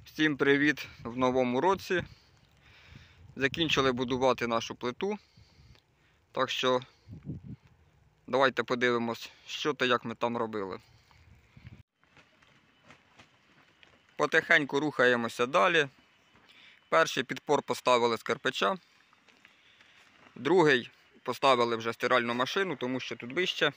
Всім привіт в новому році. Закінчили будувати нашу плиту. Так що давайте подивимось, що та як ми там робили. Потихеньку рухаємося далі. Перший підпор поставили з кирпича. Другий поставили вже стиральну машину, тому що тут вище.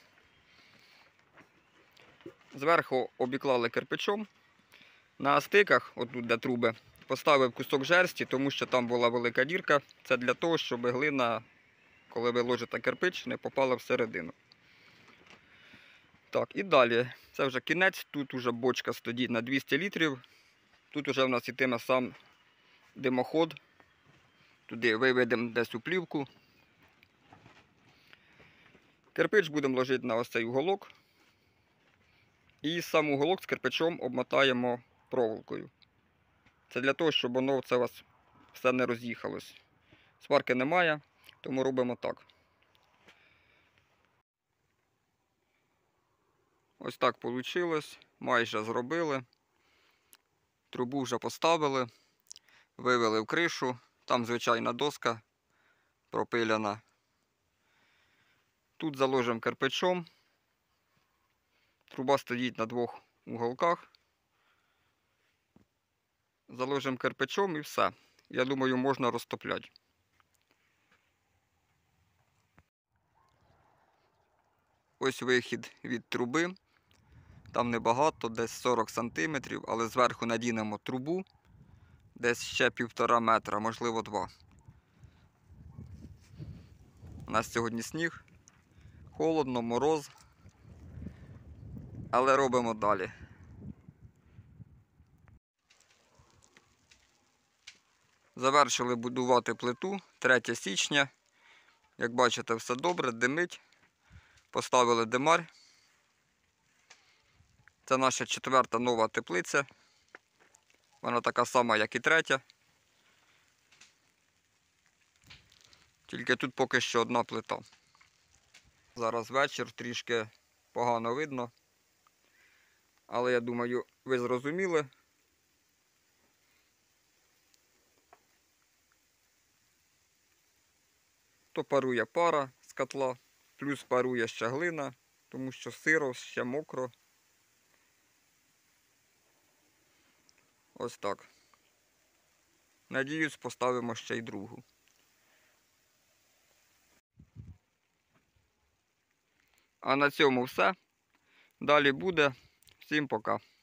Зверху обіклали кирпичом. На стиках, отут де труби, поставив кусок жерсті, тому що там була велика дірка. Це для того, щоб глина, коли ви ложите кирпич, не попала всередину. Так, і далі. Це вже кінець. Тут вже бочка стоїть на 200 літрів. Тут вже в нас йтиме сам димоход. Туди виведемо десь у плівку. Кирпич будемо ложити на ось цей уголок. І сам уголок з кирпичом обмотаємо проволокою. Це для того, щоб воно це у вас все не роз'їхалось. Сварки немає, тому робимо так. Ось так вийшло. Майже зробили. Трубу вже поставили. Вивели в кришу. Там звичайна доска пропиляна. Тут заложимо кирпичом. Труба стоїть на двох уголках. Заложимо кирпичом і все. Я думаю, можна розтопляти. Ось вихід від труби. Там небагато, десь 40 см, але зверху надінемо трубу. Десь ще 1,5 метра, можливо 2. У нас сьогодні сніг. Холодно, мороз. Але робимо далі. Завершили будувати плиту 3 січня. Як бачите, все добре, димить. Поставили димар. Це наша 4-та нова теплиця. Вона така сама, як і 3-я. Тільки тут поки що одна плита. Зараз вечір, трішки погано видно. Але я думаю, ви зрозуміли. То парує пара з котла, плюс парує ще глина, тому що сиро, ще мокро. Ось так. Надіюсь, поставимо ще й другу. А на цьому все. Далі буде. Всім пока.